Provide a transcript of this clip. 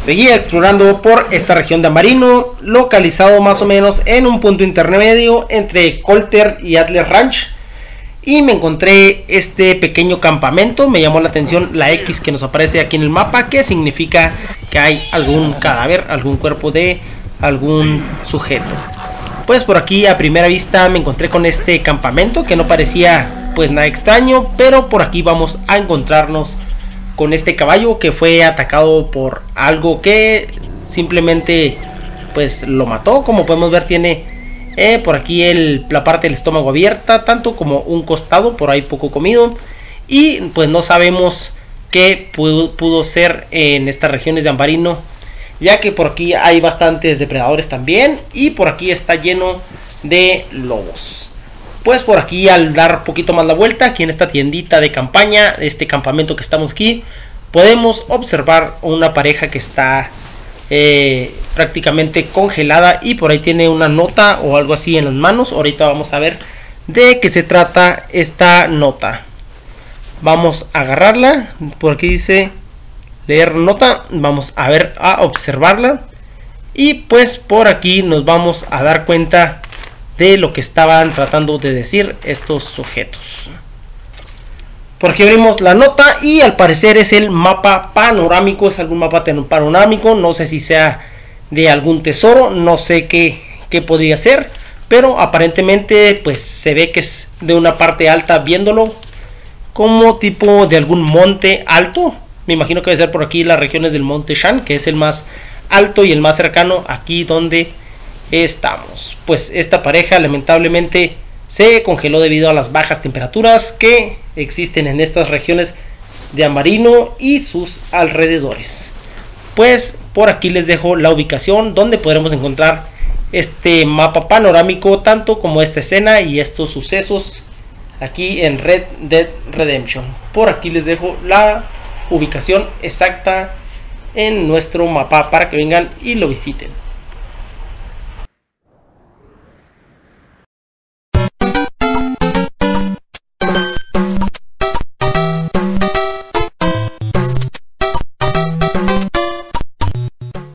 Seguí explorando por esta región de Ambarino, localizado más o menos en un punto intermedio entre Colter y Adler Ranch, y me encontré este pequeño campamento. Me llamó la atención la X que nos aparece aquí en el mapa, que significa que hay algún cadáver, algún cuerpo de algún sujeto. Pues por aquí a primera vista me encontré con este campamento que no parecía pues nada extraño, pero por aquí vamos a encontrarnos con este caballo que fue atacado por algo que simplemente pues lo mató. Como podemos ver, tiene por aquí la parte del estómago abierta, tanto como un costado por ahí poco comido, y pues no sabemos qué pudo ser en estas regiones de Ambarino, ya que por aquí hay bastantes depredadores también, y por aquí está lleno de lobos. Pues por aquí, al dar un poquito más la vuelta, aquí en esta tiendita de campaña, este campamento que estamos aquí, podemos observar una pareja que está prácticamente congelada, y por ahí tiene una nota o algo así en las manos. Ahorita vamos a ver de qué se trata esta nota. Vamos a agarrarla. Por aquí dice leer nota. Vamos a ver, a observarla, y pues por aquí nos vamos a dar cuenta de lo que estaban tratando de decir estos sujetos. Por aquí abrimos la nota y al parecer es el mapa panorámico, es algún mapa panorámico, no sé si sea de algún tesoro, no sé qué podría ser, pero aparentemente pues se ve que es de una parte alta, viéndolo como tipo de algún monte alto. Me imagino que debe ser por aquí las regiones del monte Shan, que es el más alto y el más cercano aquí donde estamos. Pues esta pareja lamentablemente se congeló debido a las bajas temperaturas que existen en estas regiones de Ambarino y sus alrededores. Pues por aquí les dejo la ubicación donde podremos encontrar este mapa panorámico, tanto como esta escena y estos sucesos aquí en Red Dead Redemption. Por aquí les dejo la ubicación exacta en nuestro mapa para que vengan y lo visiten.